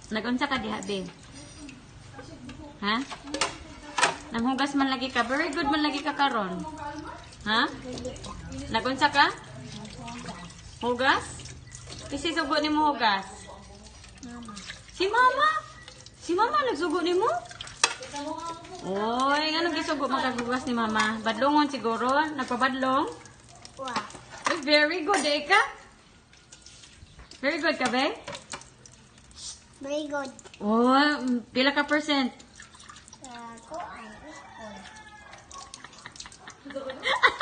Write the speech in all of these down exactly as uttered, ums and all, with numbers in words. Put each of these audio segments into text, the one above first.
Nagunsa ka diha, be? Ha? Nanghugas man lagi ka. Very good man lagi ka karon. Ha? Nagunsa ka? Hugas? Kasi sugo ni mo hugas? Mama. Si mama? Si mama nagsugo ni mo? Oy, anong gisugo magkagugas ni mama? Badlongon siguro? Nagpabadlong? Wow. Ay, very good, eh ka? Very good ka, be? Very good. Oh, pila ka percent? Uh, ko ang school.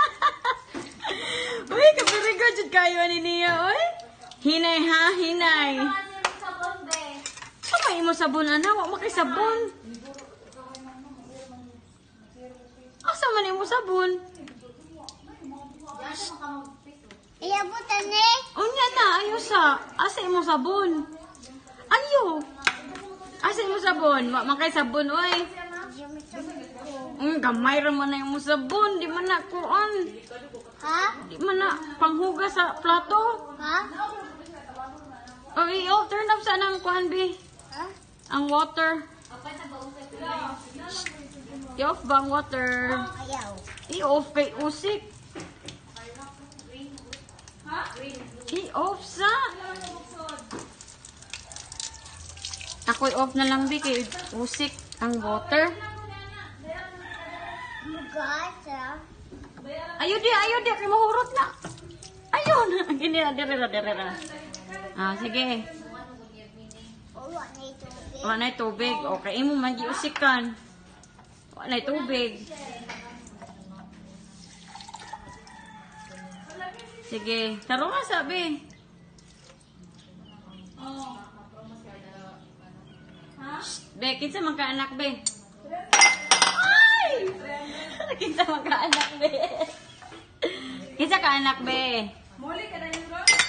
Uy, ka very good jud kayo ni niya, oy. Hinay ha, hinay. Sa may imo sabon ana, wa makay sabon. Asa man imo sabon? Iyabutan ni. Unya na, ayo sa. Asa imo sabon? Ayo. Asa imo sabon? Wa makay sabon, oy. Mm, gamay ra man na imo sabon, di man na kuan. Ha? Di man na panghugas sa plato. Ha? Okay, oh, turn off sa nang kuan bi. Ha? Ang water. I-off ba ang water? Ayaw. I-off kay usik. I-off sa. Ako i-off na lang bi kay usik ang water. Mugasa. Ayo di, ayo di, kay mahurot na. Ayun, gini na, dire na, dire na. Ah, sige. Uwa na ito. Wala na tubig. Okay, imo man giusikan. Wala na tubig. Sige, taro nga sabi. Be, kinsa man ka anak, be? Ay! Kinsa man ka anak, be? Kinsa ka anak, be? Muli ka na yung bro.